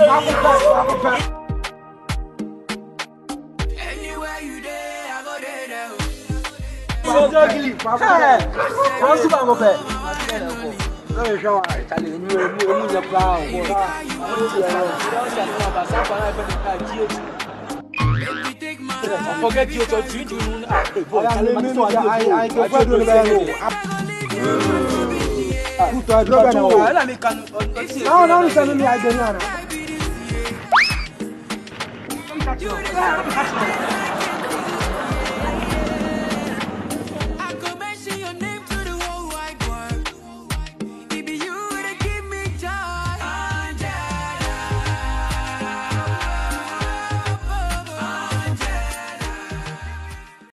Anywhere you there, I go there. Forget you to I